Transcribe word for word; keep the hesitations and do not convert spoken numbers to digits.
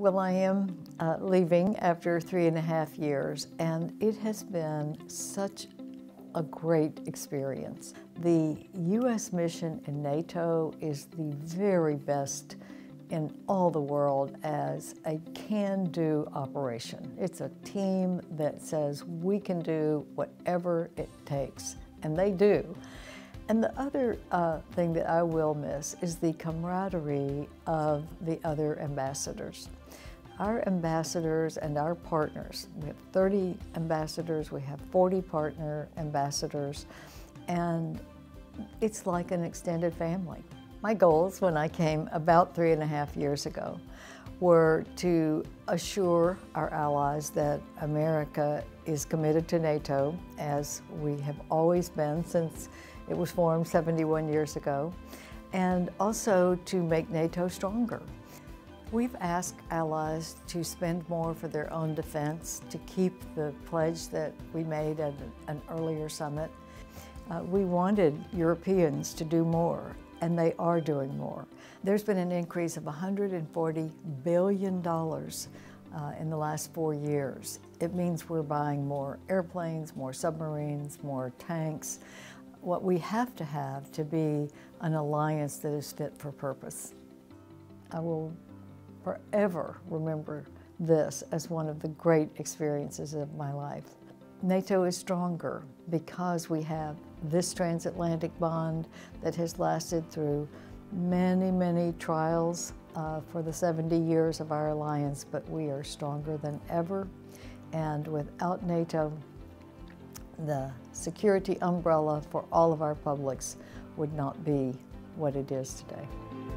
Well, I am uh, leaving after three and a half years, and it has been such a great experience. The U S mission in NATO is the very best in all the world as a can-do operation. It's a team that says we can do whatever it takes, and they do. And the other uh, thing that I will miss is the camaraderie of the other ambassadors. Our ambassadors and our partners, we have thirty ambassadors, we have forty partner ambassadors, and it's like an extended family. My goals when I came about three and a half years ago were to assure our allies that America is committed to NATO, as we have always been since it was formed seventy-one years ago, and also to make NATO stronger. We've asked allies to spend more for their own defense, to keep the pledge that we made at an earlier summit. Uh, we wanted Europeans to do more, and they are doing more. There's been an increase of one hundred forty billion dollars uh, in the last four years. It means we're buying more airplanes, more submarines, more tanks, what we have to have to be an alliance that is fit for purpose. I will forever remember this as one of the great experiences of my life. NATO is stronger because we have this transatlantic bond that has lasted through many, many trials uh, for the seventy years of our alliance, but we are stronger than ever. And without NATO, the security umbrella for all of our publics would not be what it is today.